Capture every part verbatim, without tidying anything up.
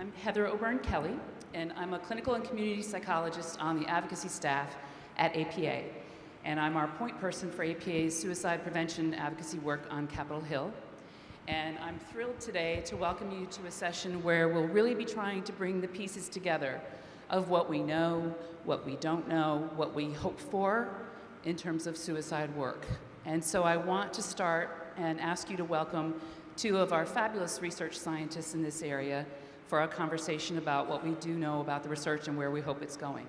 I'm Heather O'Byrne-Kelly, and I'm a clinical and community psychologist on the advocacy staff at A P A. And I'm our point person for A P A's suicide prevention advocacy work on Capitol Hill. And I'm thrilled today to welcome you to a session where we'll really be trying to bring the pieces together of what we know, what we don't know, what we hope for in terms of suicide work. And so I want to start and ask you to welcome two of our fabulous research scientists in this area for a conversation about what we do know about the research and where we hope it's going.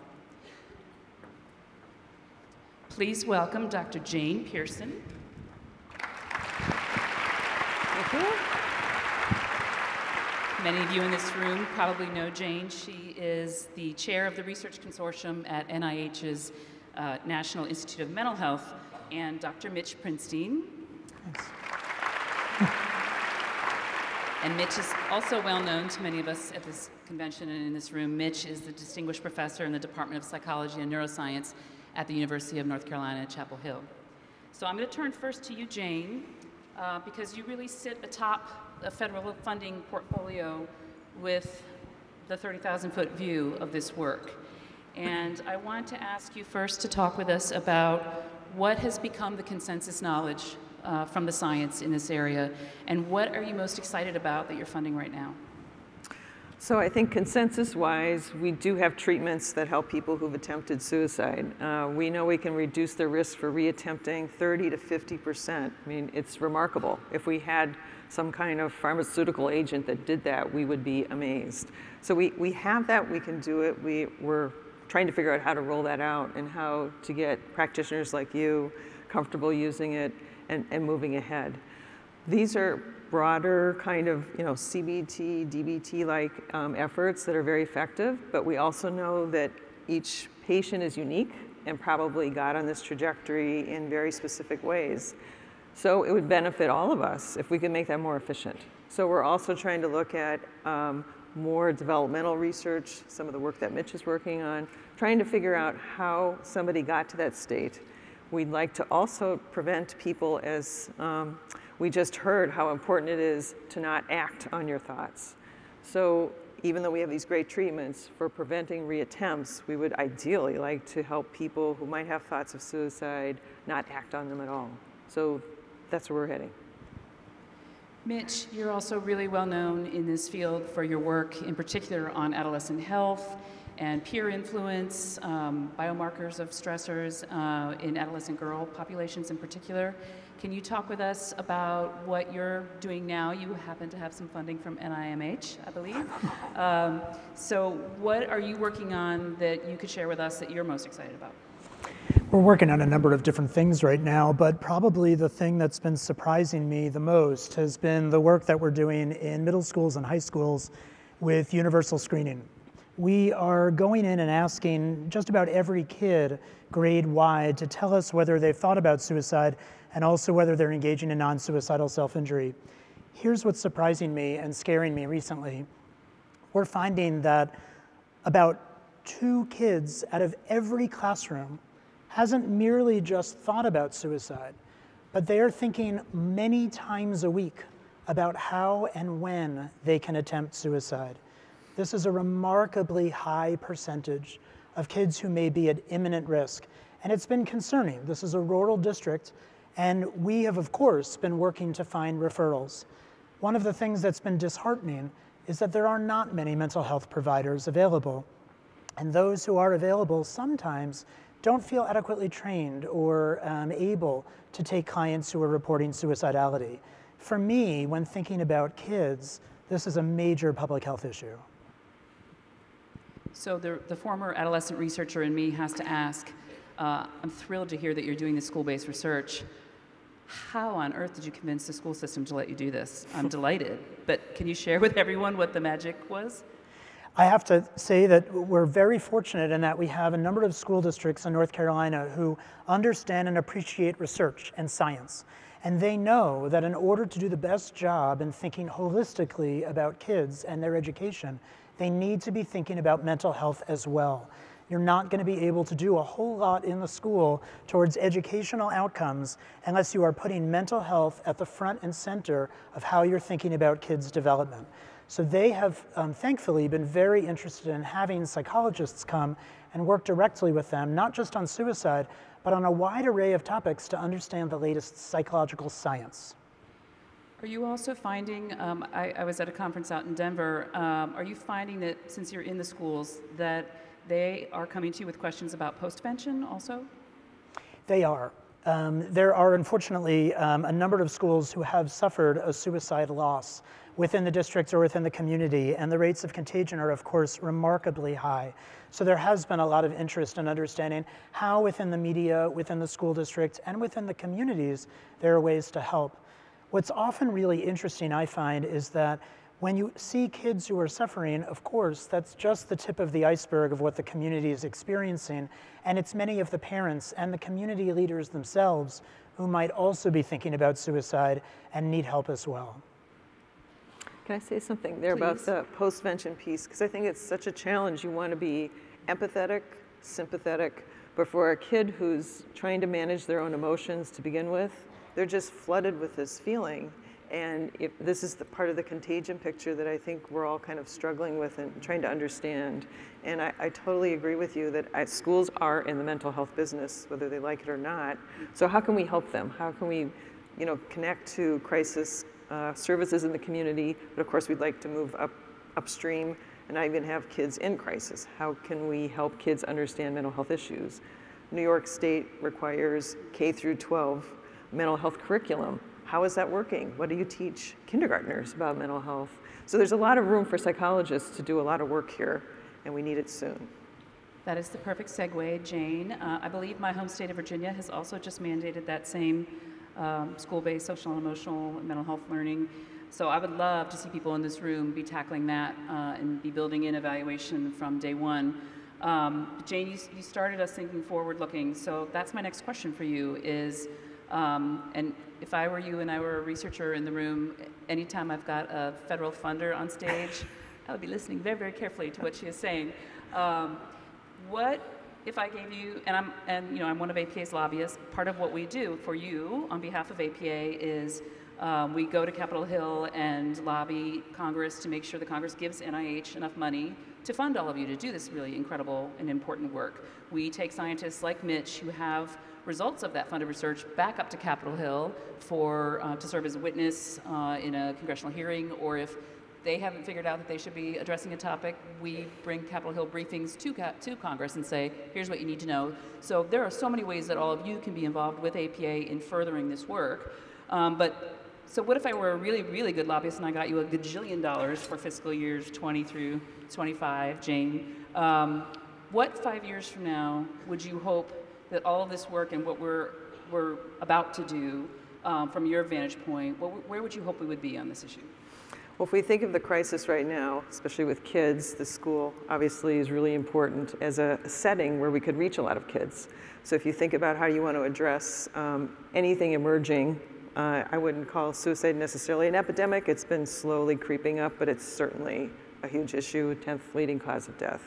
Please welcome Doctor Jane Pearson. Thank you. Many of you in this room probably know Jane. She is the chair of the Research Consortium at N I H's uh, National Institute of Mental Health, and Doctor Mitch Prinstein. Thanks. And Mitch is also well known to many of us at this convention and in this room. Mitch is the distinguished professor in the Department of Psychology and Neuroscience at the University of North Carolina at Chapel Hill. So I'm going to turn first to you, Jane, uh, because you really sit atop a federal funding portfolio with the thirty thousand foot view of this work. And I want to ask you first to talk with us about what has become the consensus knowledge uh, from the science in this area, and what are you most excited about that you're funding right now? So I think consensus-wise, we do have treatments that help people who've attempted suicide. Uh, we know we can reduce the risk for reattempting thirty to fifty percent. I mean, it's remarkable. If we had some kind of pharmaceutical agent that did that, we would be amazed. So we, we have that, we can do it. We, we're trying to figure out how to roll that out and how to get practitioners like you comfortable using it and, and moving ahead. These are broader kind of, you know, C B T, D B T-like um, efforts that are very effective, but we also know that each patient is unique and probably got on this trajectory in very specific ways. So it would benefit all of us if we could make that more efficient. So we're also trying to look at um, more developmental research, some of the work that Mitch is working on, trying to figure out how somebody got to that state. We'd like to also prevent people, as um, we just heard, how important it is to not act on your thoughts. So even though we have these great treatments for preventing reattempts, we would ideally like to help people who might have thoughts of suicide not act on them at all. So that's where we're heading. Mitch, you're also really well known in this field for your work, in particular on adolescent health and peer influence, um, biomarkers of stressors uh, in adolescent girl populations in particular. Can you talk with us about what you're doing now? You happen to have some funding from N I M H, I believe. Um, so what are you working on that you could share with us that you're most excited about? We're working on a number of different things right now, but probably the thing that's been surprising me the most has been the work that we're doing in middle schools and high schools with universal screening. We are going in and asking just about every kid grade-wide to tell us whether they've thought about suicide and also whether they're engaging in non-suicidal self-injury. Here's what's surprising me and scaring me recently. We're finding that about two kids out of every classroom hasn't merely just thought about suicide, but they are thinking many times a week about how and when they can attempt suicide. This is a remarkably high percentage of kids who may be at imminent risk, and it's been concerning. This is a rural district, and we have, of course, been working to find referrals. One of the things that's been disheartening is that there are not many mental health providers available, and those who are available sometimes don't feel adequately trained or um, able to take clients who are reporting suicidality. For me, when thinking about kids, this is a major public health issue. So the, the former adolescent researcher in me has to ask, uh, I'm thrilled to hear that you're doing the school-based research. How on earth did you convince the school system to let you do this? I'm delighted, but can you share with everyone what the magic was? I have to say that we're very fortunate in that we have a number of school districts in North Carolina who understand and appreciate research and science. And they know that in order to do the best job in thinking holistically about kids and their education, they need to be thinking about mental health as well. You're not going to be able to do a whole lot in the school towards educational outcomes unless you are putting mental health at the front and center of how you're thinking about kids' development. So they have, um, thankfully, been very interested in having psychologists come and work directly with them, not just on suicide, but on a wide array of topics to understand the latest psychological science. Are you also finding, um, I, I was at a conference out in Denver, um, are you finding that since you're in the schools that they are coming to you with questions about postvention also? They are. Um, there are unfortunately um, a number of schools who have suffered a suicide loss within the districts or within the community, and the rates of contagion are of course remarkably high. So there has been a lot of interest in understanding how within the media, within the school districts, and within the communities, there are ways to help. What's often really interesting, I find, is that when you see kids who are suffering, of course, that's just the tip of the iceberg of what the community is experiencing, and it's many of the parents and the community leaders themselves who might also be thinking about suicide and need help as well. Can I say something there Please. About the postvention piece? Because I think it's such a challenge. You want to be empathetic, sympathetic, but for a kid who's trying to manage their own emotions to begin with, they're just flooded with this feeling. And if this is the part of the contagion picture that I think we're all kind of struggling with and trying to understand. And I, I totally agree with you that I, schools are in the mental health business, whether they like it or not. So how can we help them? How can we, you know, connect to crisis uh, services in the community? But of course, we'd like to move up upstream and not even have kids in crisis. How can we help kids understand mental health issues? New York State requires K through twelve mental health curriculum. How is that working? What do you teach kindergartners about mental health? So there's a lot of room for psychologists to do a lot of work here, and we need it soon. That is the perfect segue, Jane. Uh, I believe my home state of Virginia has also just mandated that same um, school-based social and emotional and mental health learning. So I would love to see people in this room be tackling that uh, and be building in evaluation from day one. Um, Jane, you, you started us thinking forward-looking, so that's my next question for you is, Um, and if I were you and I were a researcher in the room, anytime I've got a federal funder on stage, I would be listening very, very carefully to what she is saying. Um, what if I gave you, and I'm, and you know, I'm one of A P A's lobbyists. Part of what we do for you on behalf of A P A is um, we go to Capitol Hill and lobby Congress to make sure the Congress gives N I H enough money to fund all of you to do this really incredible and important work. We take scientists like Mitch who have results of that funded research back up to Capitol Hill for uh, to serve as a witness uh, in a congressional hearing, or if they haven't figured out that they should be addressing a topic, we bring Capitol Hill briefings to, to Congress and say, here's what you need to know. So there are so many ways that all of you can be involved with A P A in furthering this work. Um, but so what if I were a really, really good lobbyist and I got you a gajillion dollars for fiscal years twenty through twenty-five, Jane? Um, what five years from now would you hope that all of this work and what we're, we're about to do, um, from your vantage point, what, where would you hope we would be on this issue? Well, if we think of the crisis right now, especially with kids, the school obviously is really important as a setting where we could reach a lot of kids. So if you think about how you want to address um, anything emerging, uh, I wouldn't call suicide necessarily an epidemic. It's been slowly creeping up, but it's certainly a huge issue, tenth leading cause of death.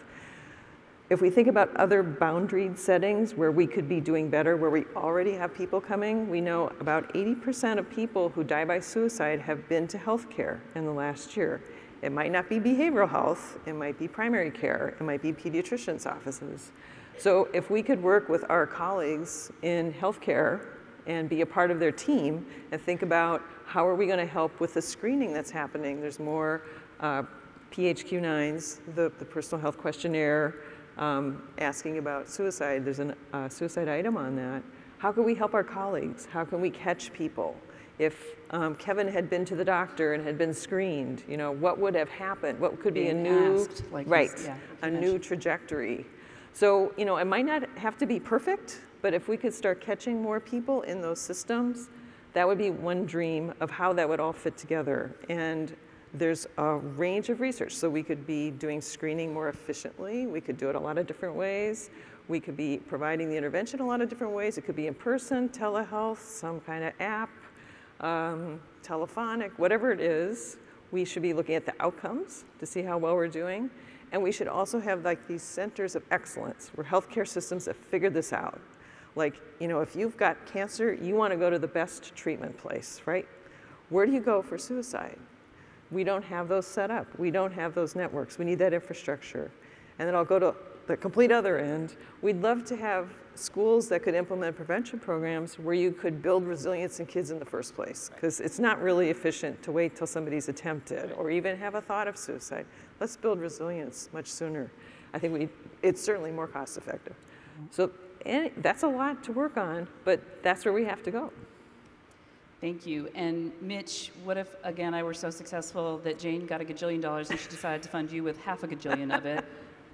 If we think about other boundaried settings where we could be doing better, where we already have people coming, we know about eighty percent of people who die by suicide have been to healthcare in the last year. It might not be behavioral health, it might be primary care, it might be pediatricians' offices. So if we could work with our colleagues in healthcare and be a part of their team and think about how are we going to help with the screening that's happening. There's more uh, P H Q nines, the, the personal health questionnaire, Um, asking about suicide. There's a uh, suicide item on that. How can we help our colleagues? How can we catch people? If um, Kevin had been to the doctor and had been screened, you know, what would have happened? What could be a new, asked, like right, yeah, a new trajectory? So, you know, it might not have to be perfect, but if we could start catching more people in those systems, that would be one dream of how that would all fit together. And there's a range of research. So we could be doing screening more efficiently. We could do it a lot of different ways. We could be providing the intervention a lot of different ways. It could be in person, telehealth, some kind of app, um, telephonic, whatever it is. We should be looking at the outcomes to see how well we're doing. And we should also have like these centers of excellence where healthcare systems have figured this out. Like, you know, if you've got cancer, you want to go to the best treatment place, right? Where do you go for suicide? We don't have those set up. We don't have those networks. We need that infrastructure. And then I'll go to the complete other end. We'd love to have schools that could implement prevention programs where you could build resilience in kids in the first place, because it's not really efficient to wait till somebody's attempted or even have a thought of suicide. Let's build resilience much sooner. I think we, it's certainly more cost effective. So and that's a lot to work on, but that's where we have to go. Thank you. And Mitch, what if, again, I were so successful that Jane got a gajillion dollars and she decided to fund you with half a gajillion of it?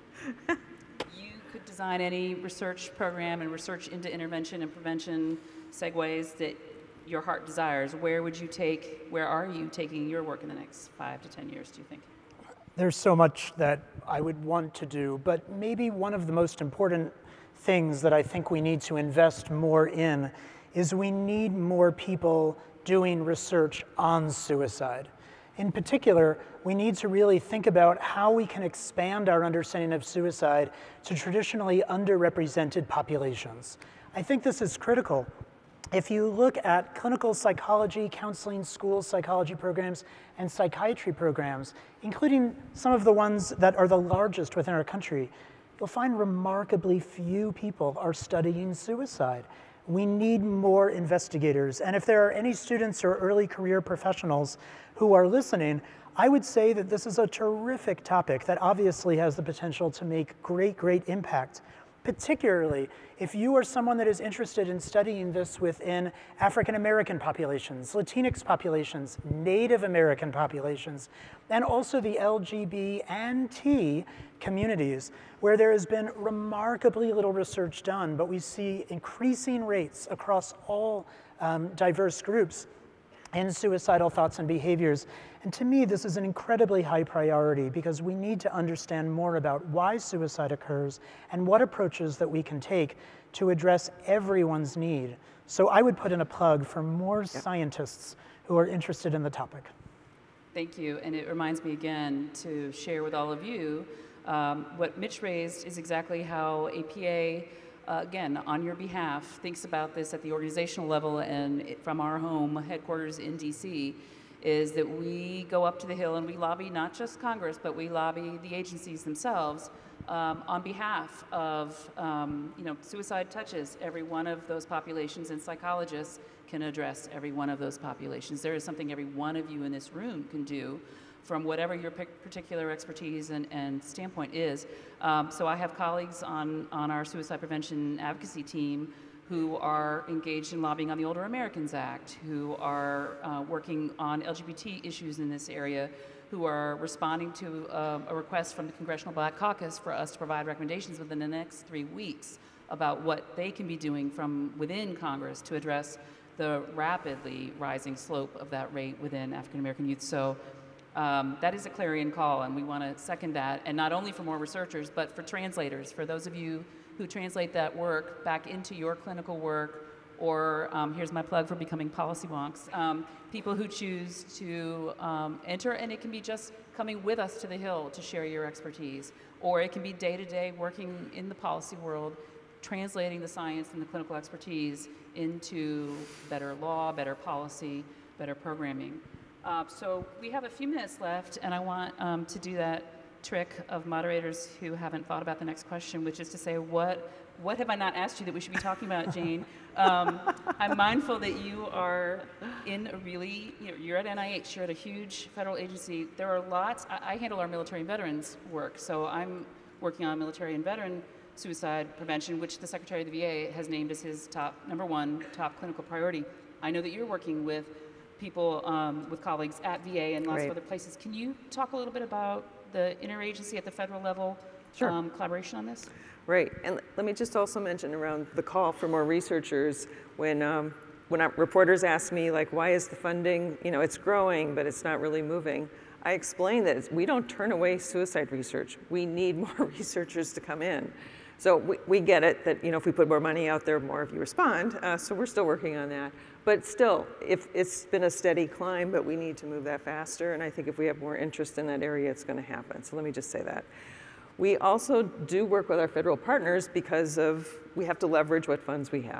You could design any research program and research into intervention and prevention segues that your heart desires. Where would you take, where are you taking your work in the next five to ten years, do you think? There's so much that I would want to do, but maybe one of the most important things that I think we need to invest more in is we need more people doing research on suicide. In particular, we need to really think about how we can expand our understanding of suicide to traditionally underrepresented populations. I think this is critical. If you look at clinical psychology, counseling, school psychology programs, and psychiatry programs, including some of the ones that are the largest within our country, you'll find remarkably few people are studying suicide. We need more investigators. And if there are any students or early career professionals who are listening, I would say that this is a terrific topic that obviously has the potential to make great, great impact. Particularly if you are someone that is interested in studying this within African American populations, Latinx populations, Native American populations, and also the L G B and T communities, where there has been remarkably little research done, but we see increasing rates across all um, diverse groups in suicidal thoughts and behaviors. And to me, this is an incredibly high priority because we need to understand more about why suicide occurs and what approaches that we can take to address everyone's need. So I would put in a plug for more yeah. scientists who are interested in the topic. Thank you, and it reminds me again to share with all of you um, what Mitch raised is exactly how A P A, Uh, again, on your behalf, thinks about this at the organizational level and it, from our home headquarters in D C, is that we go up to the Hill and we lobby not just Congress, but we lobby the agencies themselves um, on behalf of, um, you know, suicide touches every one of those populations, and psychologists can address every one of those populations. There is something every one of you in this room can do from whatever your particular expertise and, and standpoint is. Um, so I have colleagues on, on our suicide prevention advocacy team who are engaged in lobbying on the Older Americans Act, who are uh, working on L G B T issues in this area, who are responding to uh, a request from the Congressional Black Caucus for us to provide recommendations within the next three weeks about what they can be doing from within Congress to address the rapidly rising slope of that rate within African American youth. So. Um, that is a clarion call, and we want to second that, and not only for more researchers, but for translators, for those of you who translate that work back into your clinical work, or um, here's my plug for becoming policy wonks, um, people who choose to um, enter, and it can be just coming with us to the Hill to share your expertise, or it can be day-to-day working in the policy world, translating the science and the clinical expertise into better law, better policy, better programming. Uh, so we have a few minutes left, and I want um, to do that trick of moderators who haven't thought about the next question, which is to say, what what have I not asked you that we should be talking about, Jane? Um, I'm mindful that you are in a really, you know, you're at N I H, you're at a huge federal agency. There are lots, I, I handle our military and veterans work, so I'm working on military and veteran suicide prevention, which the Secretary of the V A has named as his top, number one, top clinical priority. I know that you're working with people, um, with colleagues at V A and lots right. of other places. Can you talk a little bit about the interagency at the federal level sure. um, collaboration on this? Right, and let me just also mention around the call for more researchers, when um, when our reporters ask me, like, why is the funding, you know, it's growing, but it's not really moving, I explain that it's, we don't turn away suicide research. We need more researchers to come in. So we, we get it that, you know, if we put more money out there, more of you respond, uh, so we're still working on that. But still, if it's been a steady climb, but we need to move that faster, and I think if we have more interest in that area, it's gonna happen. So let me just say that. We also do work with our federal partners because of, we have to leverage what funds we have. Yeah.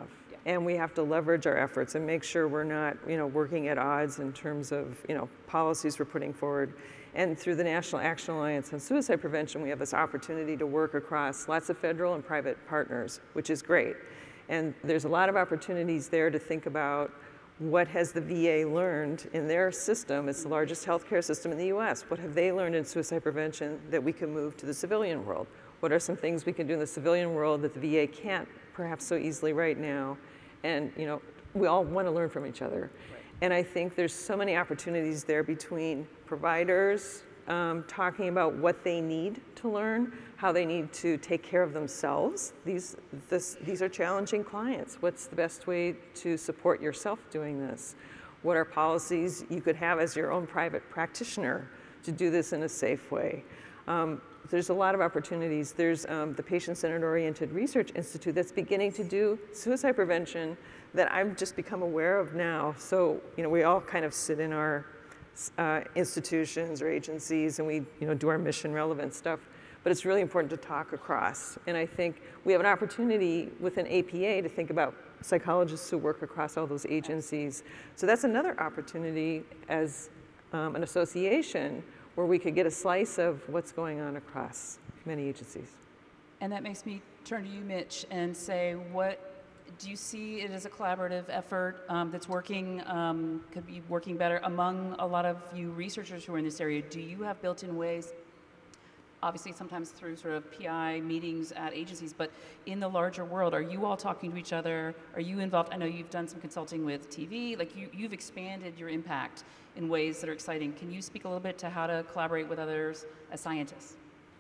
And we have to leverage our efforts and make sure we're not, you know, working at odds in terms of, you know, policies we're putting forward. And through the National Action Alliance on Suicide Prevention, we have this opportunity to work across lots of federal and private partners, which is great. And there's a lot of opportunities there to think about what has the V A learned in their system. It's the largest healthcare system in the U S. What have they learned in suicide prevention that we can move to the civilian world? What are some things we can do in the civilian world that the V A can't perhaps so easily right now? And, you know, we all want to learn from each other. Right. And I think there's so many opportunities there between providers um, talking about what they need to learn, how they need to take care of themselves. These, this, these are challenging clients. What's the best way to support yourself doing this? What are policies you could have as your own private practitioner to do this in a safe way? Um, There's a lot of opportunities. There's um, the Patient-Centered Oriented Research Institute that's beginning to do suicide prevention that I've just become aware of now. So, you know, we all kind of sit in our uh, institutions or agencies and we, you know, do our mission relevant stuff. But it's really important to talk across. And I think we have an opportunity within A P A to think about psychologists who work across all those agencies. So that's another opportunity as um, an association where we could get a slice of what's going on across many agencies. And that makes me turn to you, Mitch, and say, what do you see it as a collaborative effort um, that's working, um, could be working better among a lot of you researchers who are in this area? Do you have built-in ways, obviously sometimes through sort of P I meetings at agencies, but in the larger world, are you all talking to each other? Are you involved? I know you've done some consulting with T V, like you, you've expanded your impact in ways that are exciting. Can you speak a little bit to how to collaborate with others as scientists?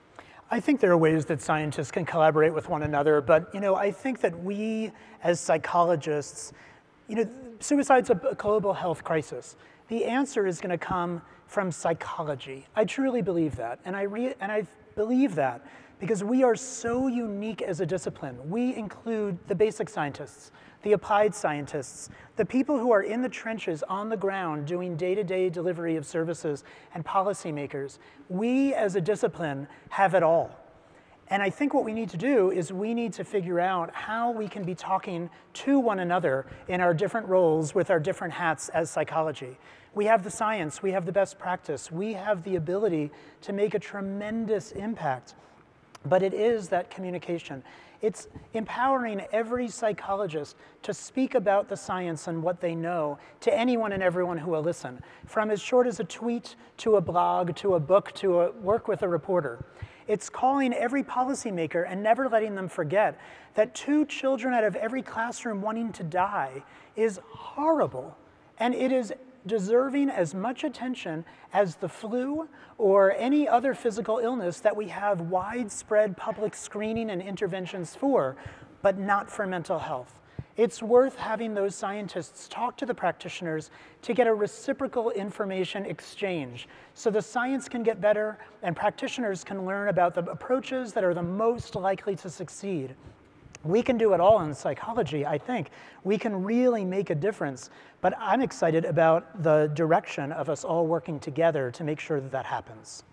I think there are ways that scientists can collaborate with one another, but you know, I think that we as psychologists, you know, suicide's a global health crisis. The answer is going to come from psychology. I truly believe that, and I re and I believe that because we are so unique as a discipline. We include the basic scientists, the applied scientists, the people who are in the trenches on the ground doing day-to-day delivery of services, and policymakers. We as a discipline have it all. And I think what we need to do is we need to figure out how we can be talking to one another in our different roles with our different hats as psychology. We have the science, we have the best practice, we have the ability to make a tremendous impact. But it is that communication. It's empowering every psychologist to speak about the science and what they know to anyone and everyone who will listen, from as short as a tweet to a blog to a book to a work with a reporter. It's calling every policymaker and never letting them forget that two children out of every classroom wanting to die is horrible, and it is deserving as much attention as the flu or any other physical illness that we have widespread public screening and interventions for, but not for mental health. It's worth having those scientists talk to the practitioners to get a reciprocal information exchange so the science can get better and practitioners can learn about the approaches that are the most likely to succeed. We can do it all in psychology, I think. We can really make a difference, but I'm excited about the direction of us all working together to make sure that that happens.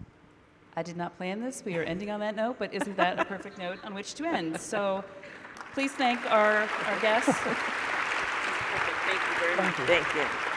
I did not plan this. We are ending on that note, but isn't that a perfect note on which to end? So please thank our, our guests. Thank you very much. Thank you. Thank you.